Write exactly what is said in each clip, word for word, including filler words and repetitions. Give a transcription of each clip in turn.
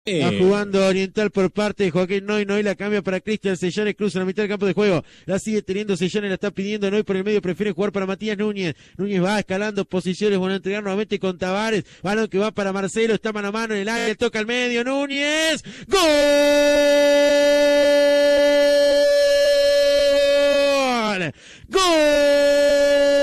Va jugando Oriental por parte de Joaquín Noy. Noy la cambia para Cristian Sellanes. Cruza en la mitad del campo de juego. La sigue teniendo Sellanes. La está pidiendo Noy por el medio. Prefiere jugar para Matías Núñez. Núñez va escalando posiciones. Van a entregar nuevamente con Tavares. Balón que va para Marcelo. Está mano a mano en el área. Toca al medio. Núñez. ¡Gol! ¡Gol!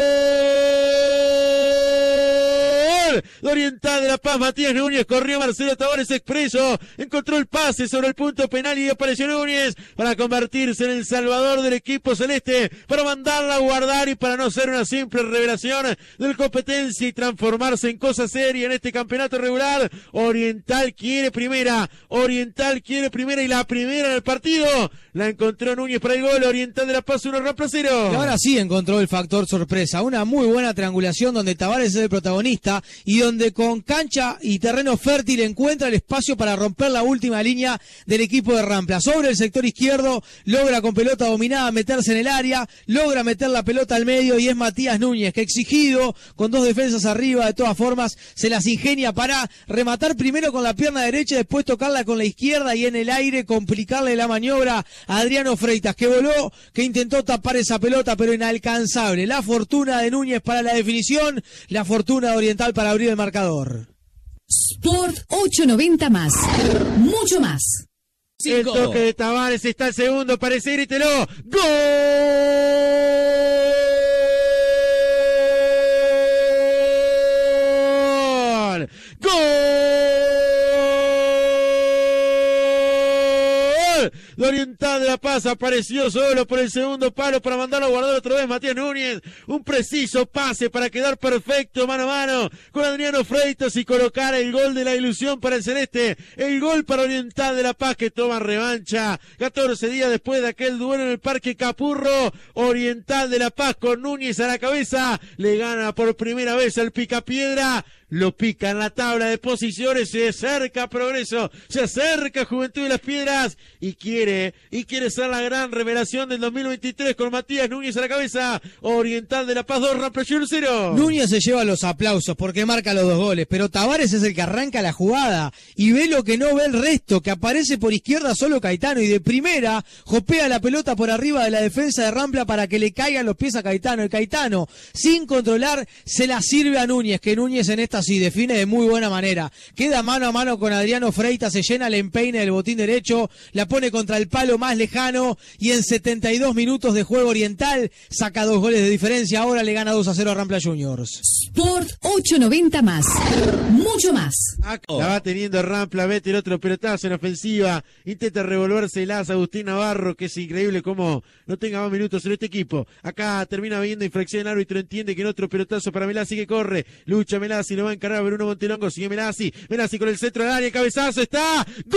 De Oriental de La Paz, Matías Núñez, corrió Marcelo Tavares expreso, encontró el pase sobre el punto penal y apareció Núñez para convertirse en el salvador del equipo celeste, para mandarla a guardar y para no ser una simple revelación del competencia y transformarse en cosa seria en este campeonato regular. Oriental quiere primera, Oriental quiere primera y la primera en el partido la encontró Núñez para el gol. Oriental de La Paz uno, Rampla cero. Y ahora sí encontró el factor sorpresa, una muy buena triangulación donde Tavares es el protagonista y donde con cancha y terreno fértil encuentra el espacio para romper la última línea del equipo de Rampla. Sobre el sector izquierdo, logra con pelota dominada meterse en el área, logra meter la pelota al medio y es Matías Núñez, que exigido, con dos defensas arriba, de todas formas, se las ingenia para rematar primero con la pierna derecha, después tocarla con la izquierda y en el aire complicarle la maniobra a Adriano Freitas, que voló, que intentó tapar esa pelota, pero inalcanzable. La fortuna de Núñez para la definición, la fortuna de Oriental para abrir el marcador. Sport ochocientos noventa más, mucho más. El toque de Tavares, está el segundo, parece grítelo. ¡Gol! ¡Gol! De Oriental de La Paz apareció solo por el segundo palo para mandarlo a guardar otra vez Matías Núñez. Un preciso pase para quedar perfecto mano a mano con Adriano Freitas y colocar el gol de la ilusión para el celeste. El gol para Oriental de La Paz, que toma revancha catorce días después de aquel duelo en el Parque Capurro. Oriental de La Paz con Núñez a la cabeza le gana por primera vez al Picapiedra. Lo pica en la tabla de posiciones, se acerca Progreso, se acerca Juventud de las Piedras y quiere, y quiere ser la gran revelación del dos mil veintitrés con Matías Núñez a la cabeza. Oriental de La Paz dos, Rampla Juniors cero. Núñez se lleva los aplausos porque marca los dos goles, pero Tavares es el que arranca la jugada y ve lo que no ve el resto, que aparece por izquierda solo Caetano y de primera jopea la pelota por arriba de la defensa de Rampla para que le caigan los pies a Caetano. El Caetano, sin controlar, se la sirve a Núñez, que Núñez en esta sí define de muy buena manera. Queda mano a mano con Adriano Freitas, se llena el empeine del botín derecho, la pone contra el palo más lejano y en setenta y dos minutos de juego Oriental saca dos goles de diferencia. Ahora le gana dos a cero a Rampla Juniors. Sport ochocientos noventa más, mucho más. La va teniendo Rampla, mete el otro pelotazo en ofensiva, intenta revolverse las Agustín Navarro, que es increíble cómo no tenga más minutos en este equipo. Acá termina viendo infracción, el árbitro entiende que en otro pelotazo para Melasi, que corre, lucha Melasi, lo va a encargar Bruno Montelongo, sigue Melasi, Melasi con el centro del área, cabezazo, está, ¡gol!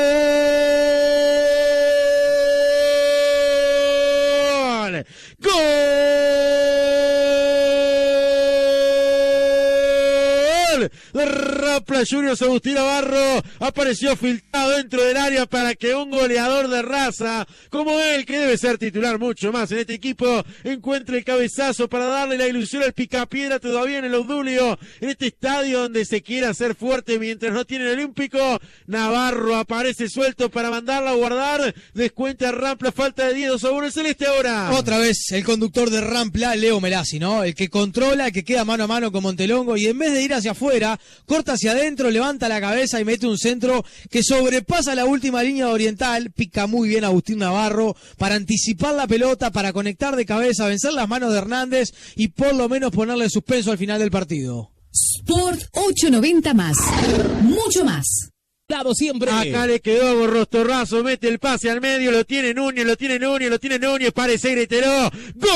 ¡Gol! De Rampla Juniors, Agustín Navarro apareció filtrado dentro del área para que un goleador de raza como él, que debe ser titular mucho más en este equipo, encuentre el cabezazo para darle la ilusión al Picapiedra todavía en el Obdulio, en este estadio donde se quiere hacer fuerte mientras no tiene el olímpico. Navarro aparece suelto para mandarla a guardar, descuenta a Rampla, falta de diez, dos a uno el celeste ahora. Otra vez el conductor de Rampla, Leo Melasi, ¿no? El que controla, el que queda mano a mano con Montelongo y en vez de ir hacia afuera, corta hacia adentro, levanta la cabeza y mete un centro que sobrepasa la última línea de Oriental. Pica muy bien Agustín Navarro para anticipar la pelota, para conectar de cabeza, vencer las manos de Hernández y por lo menos ponerle suspenso al final del partido. Sport ochocientos noventa más, mucho más. Siempre. Acá le quedó a Borrostorrazo, mete el pase al medio, lo tiene Núñez, lo tiene Núñez, lo tiene Núñez, parece Gretero. ¡Gol!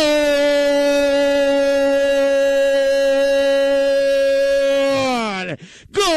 ¡Gol!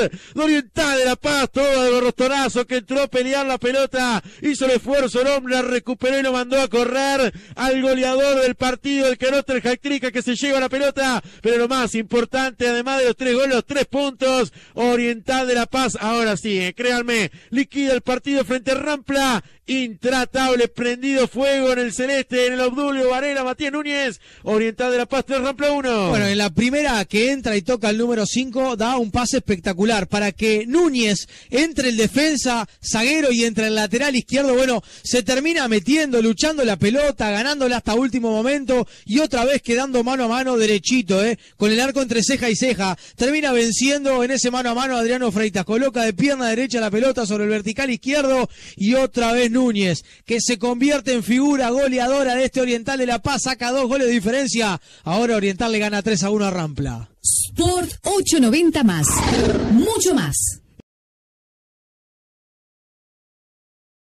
jugador de Oriental de La Paz, todo de Borrostonazo, que entró a pelear la pelota, hizo el esfuerzo, el hombre la recuperó y lo mandó a correr al goleador del partido, el que anota el hat-trick, que se lleva la pelota, pero lo más importante, además de los tres goles, los tres puntos, Oriental de La Paz, ahora sí, eh, créanme, liquida el partido frente a Rampla, intratable, prendido fuego en el celeste, en el Obdulio Varela, Matías Núñez, Oriental de La Paz, tres Rampla uno. Bueno, en la primera que entra y toca el número cinco, da un pase espectacular para que Núñez entre el defensa, zaguero y entre el lateral izquierdo, bueno, se termina metiendo, luchando la pelota, ganándola hasta último momento y otra vez quedando mano a mano derechito, eh, con el arco entre ceja y ceja, termina venciendo en ese mano a mano a Adriano Freitas, coloca de pierna derecha la pelota sobre el vertical izquierdo y otra vez Núñez, que se convierte en figura goleadora de este Oriental de La Paz, saca dos goles de diferencia, ahora Oriental le gana tres a uno a Rampla. Sport ochocientos noventa más, mucho más.